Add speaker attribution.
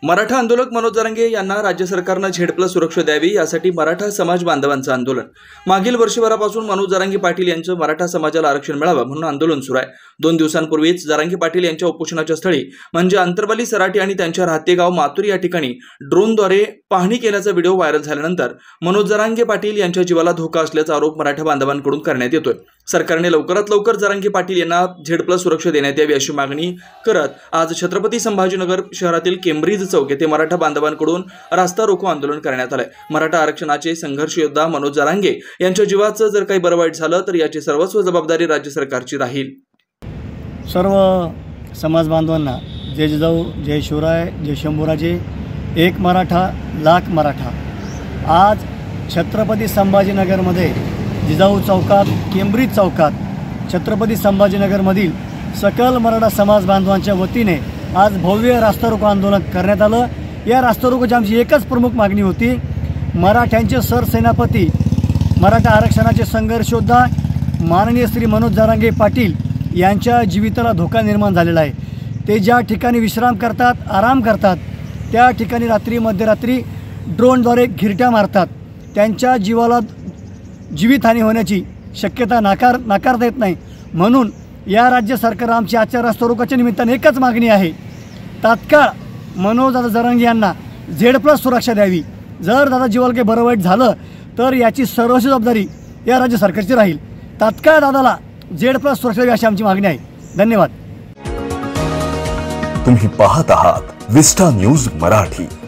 Speaker 1: मराठा आंदोलक मनोज जरांगे यांना राज्य सरकारनं झेड+ सुरक्षा द्यावी यासाठी मराठा समाज बांधवांचं आंदोलन। मागील वर्षभरापासून मनोज जरांगे पाटील यांचं मराठा समाजाला आरक्षण मिळावं म्हणून आंदोलन सुरू आहे। 2 दिवसांपूर्वीच जरांगे पाटील यांच्या उपोषणाच्या स्थळी म्हणजे अंतरवाली सराटी आणि त्यांच्या राहते गाव मातुरी या ठिकाणी ड्रोनद्वारे पाहणी केल्याचा व्हिडिओ व्हायरल झाल्यानंतर मनोज जरांगे पाटील यांच्या जीवाला धोका असल्याचा आरोप मराठा बांधवांकडून करण्यात येतोय। सरकारने लवकरात लवकर जरांगे पाटील यांना झेड+ सुरक्षा देण्यात यावी अशी मागणी करत आज छत्रपती संभाजीनगर शहरातील केम्ब्रिज चौक येथे मराठा बांधवांकडून रास्ता रोको आंदोलन करण्यात आले। मराठा आरक्षणाचे संघर्ष योद्धा मनोज जरांगे यांच्या जीवाचं जर काही बरं वाईट झालं तर याची सर्वस्व जबाबदारी राज्य सरकारची राहील।
Speaker 2: सर्व समाज बांधवांना जय जिजाऊ, जय शिवराय, जय शंभूराजे, एक मराठा लाख मराठा। आज छत्रपती संभाजीनगरमध्ये जिजाऊ चौकात, केम्ब्रिज चौकात छत्रपती संभाजीनगरमधील सकल मराठा समाज बांधवांच्या वतीने आज भव्य रास्ता रोको आंदोलन करण्यात आलं। या रास्ता रोकोची आमची एकच प्रमुख मागणी होती, मराठ्यांचे सरसेनापती, मराठा आरक्षणाचे संघर्ष योद्धा माननीय श्री मनोज जरांगे पाटील यांच्या जीविताला धोका निर्माण झालेला आहे। ते ज्या ठिकाणी विश्राम करतात, आराम करतात, त्या ठिकाणी रात्री मध्यरात्री ड्रोनद्वारे घिरट्या मारतात। त्यांच्या जीवाला जीवितहानी होण्याची शक्यता नाकारता येत नाही। म्हणून या राज्य सरकार आमची आजच्या रास्ता रोकोच्या निमित्ताने एकच मागणी आहे, तात्काळ मनोज दादा जरांगे यांना झेड+ सुरक्षा द्यावी। जर दादा जीवाला काही बरं वाईट झालं तर याची सर्व जबाबदारी या राज्य सरकारची राहील। तात्काळ दादाला झेड+ सुरक्षा द्यावी अशी आमची मागणी आहे। धन्यवाद।
Speaker 3: तुम्ही पाहत आहात विस्टा न्यूज मराठी।